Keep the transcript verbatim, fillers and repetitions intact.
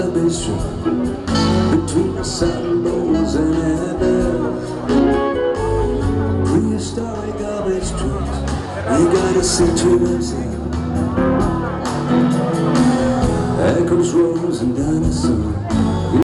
garbage truck between the silos and above. Prehistoric garbage trucks, they got a situation. Echoes, rose, and dinosaurs.